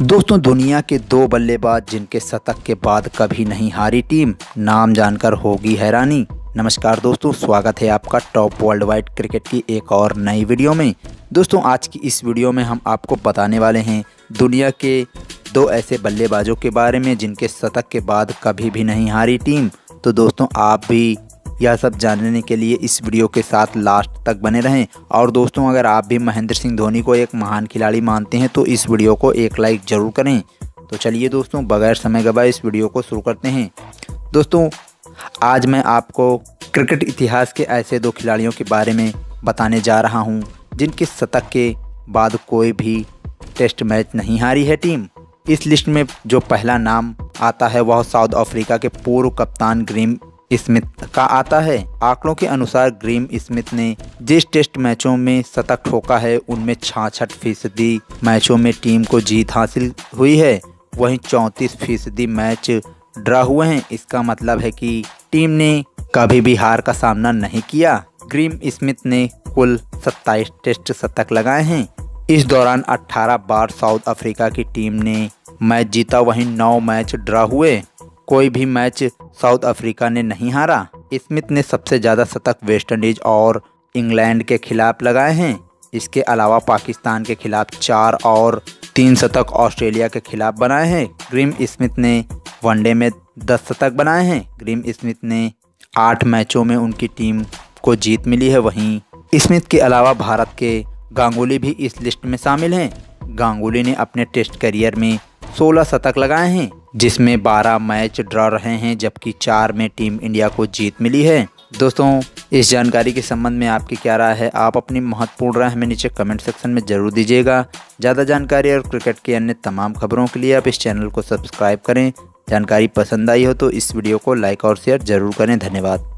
दोस्तों, दुनिया के दो बल्लेबाज जिनके शतक के बाद कभी नहीं हारी टीम, नाम जानकर होगी हैरानी। नमस्कार दोस्तों, स्वागत है आपका टॉप वर्ल्ड वाइड क्रिकेट की एक और नई वीडियो में। दोस्तों, आज की इस वीडियो में हम आपको बताने वाले हैं दुनिया के दो ऐसे बल्लेबाजों के बारे में जिनके शतक के बाद कभी भी नहीं हारी टीम। तो दोस्तों, आप भी यह सब जानने के लिए इस वीडियो के साथ लास्ट तक बने रहें। और दोस्तों, अगर आप भी महेंद्र सिंह धोनी को एक महान खिलाड़ी मानते हैं तो इस वीडियो को एक लाइक ज़रूर करें। तो चलिए दोस्तों, बगैर समय गवाए इस वीडियो को शुरू करते हैं। दोस्तों, आज मैं आपको क्रिकेट इतिहास के ऐसे दो खिलाड़ियों के बारे में बताने जा रहा हूं जिनके शतक के बाद कोई भी टेस्ट मैच नहीं हारी है टीम। इस लिस्ट में जो पहला नाम आता है वह साउथ अफ्रीका के पूर्व कप्तान ग्रेम स्मिथ का आता है। आंकड़ों के अनुसार ग्रेम स्मिथ ने जिस टेस्ट मैचों में शतक ठोका है उनमें 66% मैचों में टीम को जीत हासिल हुई है, वहीं 34% मैच ड्रा हुए हैं। इसका मतलब है कि टीम ने कभी भी हार का सामना नहीं किया। ग्रेम स्मिथ ने कुल 27 टेस्ट शतक लगाए हैं। इस दौरान 18 बार साउथ अफ्रीका की टीम ने मैच जीता, वहीं 9 मैच ड्रा हुए। कोई भी मैच साउथ अफ्रीका ने नहीं हारा। स्मिथ ने सबसे ज़्यादा शतक वेस्टइंडीज और इंग्लैंड के खिलाफ लगाए हैं। इसके अलावा पाकिस्तान के खिलाफ 4 और 3 शतक ऑस्ट्रेलिया के खिलाफ बनाए हैं। ग्रेम स्मिथ ने वनडे में 10 शतक बनाए हैं। ग्रेम स्मिथ ने 8 मैचों में उनकी टीम को जीत मिली है। वहीं स्मिथ के अलावा भारत के गांगुली भी इस लिस्ट में शामिल हैं। गांगुली ने अपने टेस्ट करियर में 16 शतक लगाए हैं, जिसमें 12 मैच ड्रा रहे हैं, जबकि 4 में टीम इंडिया को जीत मिली है। दोस्तों, इस जानकारी के संबंध में आपकी क्या राय है? आप अपनी महत्वपूर्ण राय हमें नीचे कमेंट सेक्शन में जरूर दीजिएगा। ज़्यादा जानकारी और क्रिकेट की अन्य तमाम खबरों के लिए आप इस चैनल को सब्सक्राइब करें। जानकारी पसंद आई हो तो इस वीडियो को लाइक और शेयर जरूर करें। धन्यवाद।